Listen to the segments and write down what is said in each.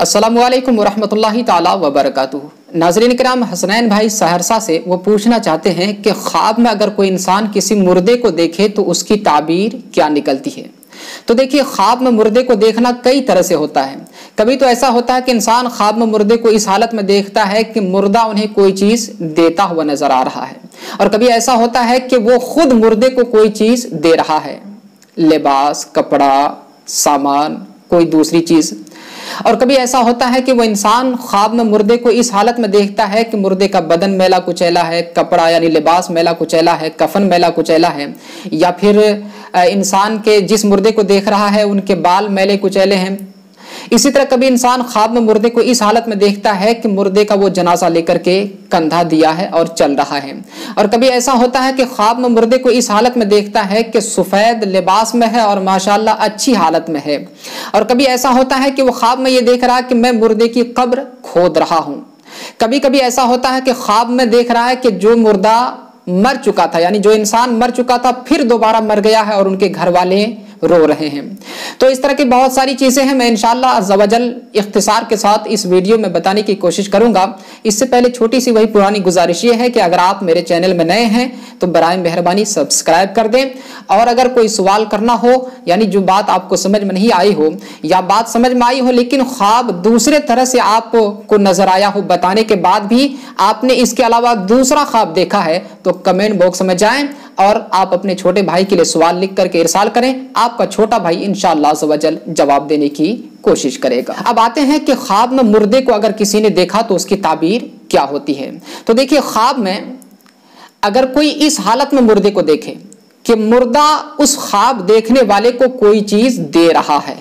अस्सलामुअलैकुम वरहमतुल्लाहि ताला वबरकातुहू। नाज़रीन किराम, हसनैन भाई सहरसा से वो पूछना चाहते हैं कि ख्वाब में अगर कोई इंसान किसी मुर्दे को देखे तो उसकी ताबीर क्या निकलती है। तो देखिए, ख्वाब में मुर्दे को देखना कई तरह से होता है। कभी तो ऐसा होता है कि इंसान ख्वाब में मुर्दे को इस हालत में देखता है कि मुर्दा उन्हें कोई चीज़ देता हुआ नजर आ रहा है, और कभी ऐसा होता है कि वो खुद मुर्दे को कोई चीज़ दे रहा है, लिबास, कपड़ा, सामान, कोई दूसरी चीज़। और कभी ऐसा होता है कि वो इंसान ख्वाब में मुर्दे को इस हालत में देखता है कि मुर्दे का बदन मैला कुचैला है, कपड़ा यानी लिबास मैला कुचैला है, कफन मैला कुचैला है, या फिर इंसान के जिस मुर्दे को देख रहा है उनके बाल मैले कुचैले हैं। इसी तरह कभी इंसान ख्वाब में मुर्दे को इस हालत में देखता है कि मुर्दे का वो जनाजा लेकर के कंधा दिया है और चल रहा है। और कभी ऐसा होता है कि ख्वाब में मुर्दे को इस हालत में देखता है कि सफ़ेद लिबास में है और माशाल्लाह अच्छी हालत में है। और कभी ऐसा होता है कि वो ख्वाब में ये देख रहा है कि मैं मुर्दे की कब्र खोद रहा हूँ। कभी कभी ऐसा होता है कि ख्वाब में देख रहा है कि जो मुर्दा मर चुका था, यानी जो इंसान मर चुका था फिर दोबारा मर गया है और उनके घर वाले रो रहे हैं। तो इस तरह की बहुत सारी चीज़ें हैं। मैं इंशाअल्लाह अज़्ज़वजल इख्तिसार के साथ इस वीडियो में बताने की कोशिश करूंगा। इससे पहले छोटी सी वही पुरानी गुजारिश ये है कि अगर आप मेरे चैनल में नए हैं तो बराए मेहरबानी सब्सक्राइब कर दें, और अगर कोई सवाल करना हो, यानी जो बात आपको समझ में नहीं आई हो या बात समझ में आई हो लेकिन ख्वाब दूसरे तरह से आपको नजर आया हो, बताने के बाद भी आपने इसके अलावा दूसरा ख्वाब देखा है, तो कमेंट बॉक्स में जाएं और आप अपने छोटे भाई के लिए सवाल लिख करके इरसाल करें। आपका छोटा भाई इंशाअल्लाह अज़्ज़वजल जवाब देने की कोशिश करेगा। अब आते हैं कि ख्वाब में मुर्दे को अगर किसी ने देखा तो उसकी ताबीर क्या होती है। तो देखिए, ख्वाब में अगर कोई इस हालत में मुर्दे को देखे कि मुर्दा उस ख्वाब देखने वाले को कोई चीज दे रहा है,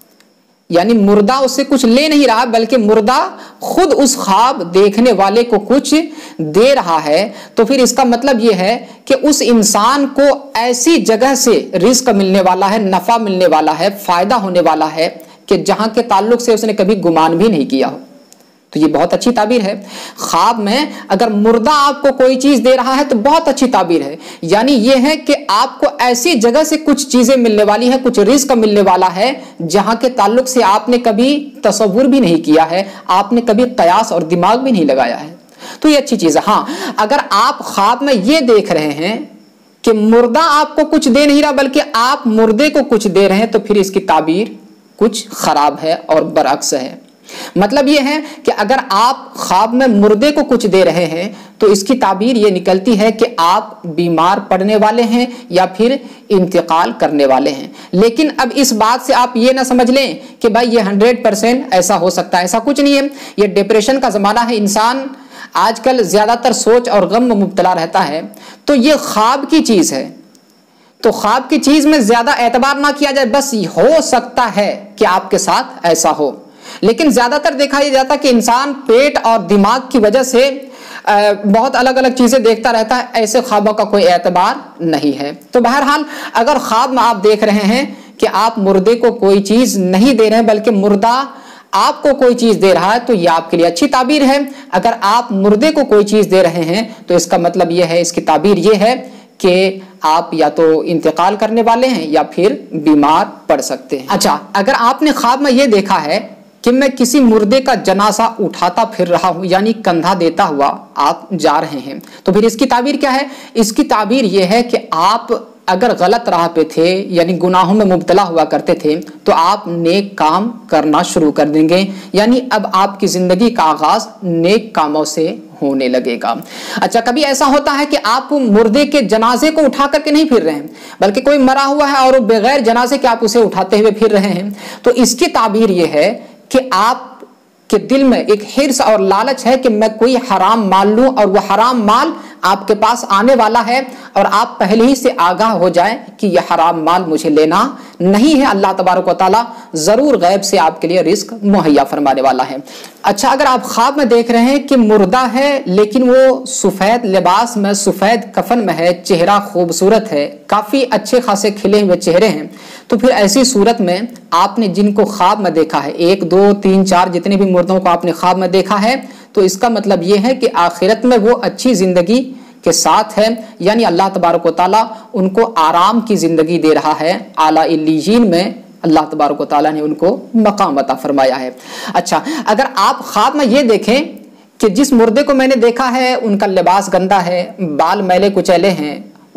यानी मुर्दा उससे कुछ ले नहीं रहा बल्कि मुर्दा खुद उस ख्वाब देखने वाले को कुछ दे रहा है, तो फिर इसका मतलब यह है कि उस इंसान को ऐसी जगह से रिस्क मिलने वाला है, नफा मिलने वाला है, फायदा होने वाला है कि जहां के ताल्लुक से उसने कभी गुमान भी नहीं किया हो। तो ये बहुत अच्छी ताबीर है। ख्वाब में अगर मुर्दा आपको कोई चीज दे रहा है तो बहुत अच्छी ताबीर है, यानी ये है कि आपको ऐसी जगह से कुछ चीजें मिलने वाली है, कुछ रिस्क मिलने वाला है जहां के ताल्लुक से आपने कभी तसव्वुर भी नहीं किया है, आपने कभी कयास और दिमाग भी नहीं लगाया है। तो ये अच्छी चीज है। हाँ, अगर आप ख्वाब में ये देख रहे हैं कि मुर्दा आपको कुछ दे नहीं रहा बल्कि आप मुर्दे को कुछ दे रहे हैं, तो फिर इसकी ताबीर कुछ खराब है और बरअक्स है। मतलब यह है कि अगर आप ख्वाब में मुर्दे को कुछ दे रहे हैं तो इसकी ताबीर ये निकलती है कि आप बीमार पड़ने वाले हैं या फिर इंतकाल करने वाले हैं। लेकिन अब इस बात से आप ये ना समझ लें कि भाई ये 100% ऐसा हो सकता है, ऐसा कुछ नहीं है। ये डिप्रेशन का ज़माना है, इंसान आजकल ज़्यादातर सोच और गम में मुब्तला रहता है। तो ये ख्वाब की चीज़ है, तो ख्वाब की चीज़ में ज़्यादा एतबार ना किया जाए। बस हो सकता है कि आपके साथ ऐसा हो, लेकिन ज्यादातर देखा यह जाता कि इंसान पेट और दिमाग की वजह से बहुत अलग अलग चीजें देखता रहता है। ऐसे ख्वाबों का कोई एतबार नहीं है। तो बहरहाल, अगर ख्वाब में आप देख रहे हैं कि आप मुर्दे को कोई चीज नहीं दे रहे हैं बल्कि मुर्दा आपको कोई चीज दे रहा है, तो यह आपके लिए अच्छी ताबीर है। अगर आप मुर्दे को कोई चीज दे रहे हैं तो इसका मतलब यह है, इसकी ताबीर यह है कि आप या तो इंतकाल करने वाले हैं या फिर बीमार पड़ सकते हैं। अच्छा, अगर आपने ख्वाब में यह देखा है कि मैं किसी मुर्दे का जनाजा उठाता फिर रहा हूं, यानी कंधा देता हुआ आप जा रहे हैं, तो फिर इसकी ताबीर क्या है? इसकी ताबीर यह है कि आप अगर गलत राह पे थे, यानी गुनाहों में मुब्तला हुआ करते थे, तो आप नेक काम करना शुरू कर देंगे, यानी अब आपकी जिंदगी का आगाज नेक कामों से होने लगेगा। अच्छा, कभी ऐसा होता है कि आप मुर्दे के जनाजे को उठा करके नहीं फिर रहे हैं बल्कि कोई मरा हुआ है और बगैर जनाजे के आप उसे उठाते हुए फिर रहे हैं, तो इसकी ताबीर यह है कि आप के दिल में एक हिर्स और लालच है कि मैं कोई हराम माल लूं, और वह हराम माल आपके पास आने वाला है और आप पहले ही से आगाह हो जाएं कि यह हराम माल मुझे लेना नहीं है। अल्लाह तबारक व तआला जरूर गैब से आपके लिए रिस्क मुहैया फरमाने वाला है। अच्छा, अगर आप ख्वाब में देख रहे हैं कि मुर्दा है लेकिन वो सफ़ेद लिबास में, सफ़ेद कफन में है, चेहरा खूबसूरत है, काफ़ी अच्छे खासे खिले हुए चेहरे हैं, तो फिर ऐसी सूरत में आपने जिनको ख्वाब में देखा है, 1 2 3 4 जितने भी मुर्दों को आपने ख्वाब में देखा है, तो इसका मतलब ये है कि आखिरत में वो अच्छी जिंदगी के साथ है, यानी अल्लाह तबारक व तआला उनको आराम की जिंदगी दे रहा है, आला इल्लीयीन में अल्लाह तबारक व तआला ने उनको मकाम अता फरमाया है। अच्छा, अगर आप ख्वाब में ये देखें कि जिस मुर्दे को मैंने देखा है उनका लिबास गंदा है, बाल मैले कुचैले हैं,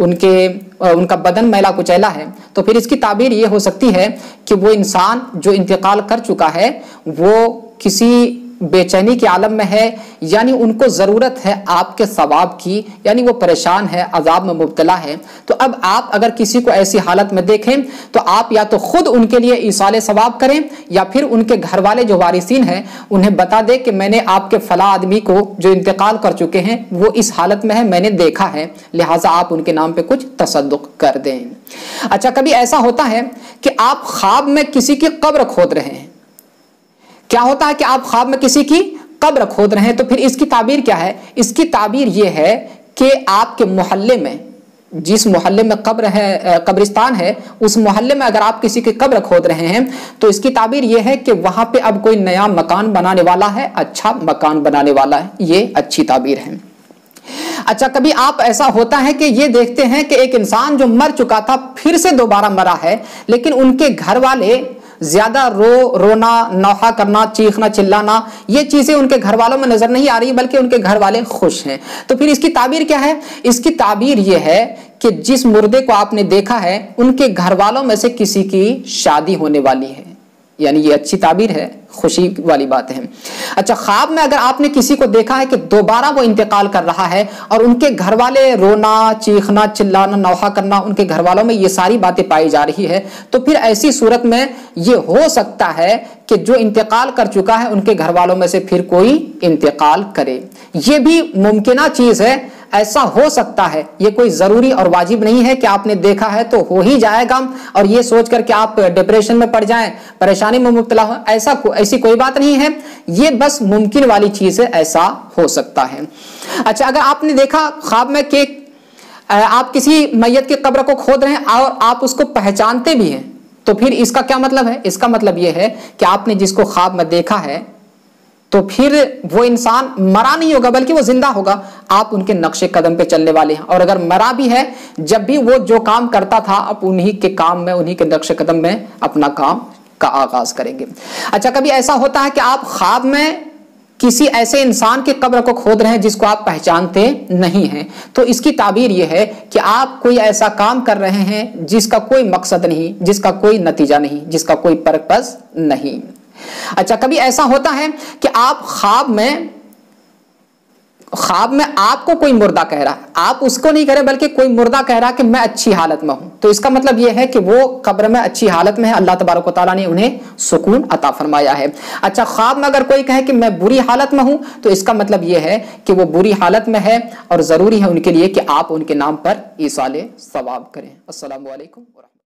उनका बदन मैला कुचैला है, तो फिर इसकी ताबीर ये हो सकती है कि वो इंसान जो इंतकाल कर चुका है वो किसी बेचैनी के आलम में है, यानी उनको ज़रूरत है आपके सवाब की, यानी वो परेशान है, अजाब में मुब्तला है। तो अब आप अगर किसी को ऐसी हालत में देखें तो आप या तो खुद उनके लिए ईसाल सवाब करें या फिर उनके घर वाले जो वारिसीन हैं उन्हें बता दें कि मैंने आपके फला आदमी को जो इंतकाल कर चुके हैं वो इस हालत में है, मैंने देखा है, लिहाजा आप उनके नाम पे कुछ तसद्दुक कर दें। अच्छा, कभी ऐसा होता है कि आप ख्वाब में किसी की कब्र खोद रहे हैं। क्या होता है कि आप ख्वाब में किसी की कब्र खोद रहे हैं, तो फिर इसकी ताबीर क्या है? इसकी ताबीर यह है कि आपके मोहल्ले में, जिस मोहल्ले में कब्र है, कब्रिस्तान है, उस मोहल्ले में अगर आप किसी की कब्र खोद रहे हैं तो इसकी ताबीर यह है कि वहां पे अब कोई नया मकान बनाने वाला है, अच्छा मकान बनाने वाला है। ये अच्छी ताबीर है। अच्छा, कभी आप ऐसा होता है कि ये देखते हैं कि एक इंसान जो मर चुका था फिर से दोबारा मरा है, लेकिन उनके घर वाले ज्यादा रोना, नौहा करना, चीखना, चिल्लाना, ये चीजें उनके घर वालों में नजर नहीं आ रही, बल्कि उनके घर वाले खुश हैं। तो फिर इसकी ताबीर क्या है? इसकी ताबीर ये है कि जिस मुर्दे को आपने देखा है उनके घर वालों में से किसी की शादी होने वाली है, यानी ये अच्छी ताबीर है, खुशी वाली बात है। अच्छा, ख्वाब में अगर आपने किसी को देखा है कि दोबारा वो इंतकाल कर रहा है और उनके घर वाले रोना, चीखना, चिल्लाना, नौहा करना, उनके घर वालों में ये सारी बातें पाई जा रही है, तो फिर ऐसी सूरत में ये हो सकता है कि जो इंतकाल कर चुका है उनके घर वालों में से फिर कोई इंतकाल करे। ये भी मुमकिना चीज है, ऐसा हो सकता है, ये कोई जरूरी और वाजिब नहीं है कि आपने देखा है तो हो ही जाएगा और ये सोच कर के आप डिप्रेशन में पड़ जाएं, परेशानी में मुब्तला हो, ऐसी कोई बात नहीं है। ये बस मुमकिन वाली चीज है, ऐसा हो सकता है। अच्छा, अगर आपने देखा ख्वाब में कि आप किसी मैयत की कब्र को खोद रहे हैं और आप उसको पहचानते भी हैं, तो फिर इसका क्या मतलब है? इसका मतलब यह है कि आपने जिसको ख्वाब में देखा है तो फिर वो इंसान मरा नहीं होगा बल्कि वो जिंदा होगा, आप उनके नक्शे कदम पे चलने वाले हैं। और अगर मरा भी है, जब भी वो जो काम करता था आप उन्हीं के काम में, उन्हीं के नक्शे कदम में अपना काम का आगाज करेंगे। अच्छा, कभी ऐसा होता है कि आप ख्वाब में किसी ऐसे इंसान की कब्र को खोद रहे हैं जिसको आप पहचानते नहीं हैं, तो इसकी ताबीर यह है कि आप कोई ऐसा काम कर रहे हैं जिसका कोई मकसद नहीं, जिसका कोई नतीजा नहीं, जिसका कोई पर्पस नहीं। अच्छा, कभी ऐसा होता है कि आप ख्वाब में आपको कोई मुर्दा कह रहा है, आप उसको नहीं कह रहे बल्कि कोई मुर्दा कह रहा है कि मैं अच्छी हालत में हूं, तो इसका मतलब यह है कि वो कब्र में अच्छी हालत में है, अल्लाह तबारक व तआला ने उन्हें सुकून अता फरमाया है। अच्छा, ख्वाब में अगर कोई कहे कि मैं बुरी हालत में हूं, तो इसका मतलब यह है कि वो बुरी हालत में है और जरूरी है उनके लिए कि आप उनके नाम पर ईसाले सवाब करें। अस्सलामु अलैकुम।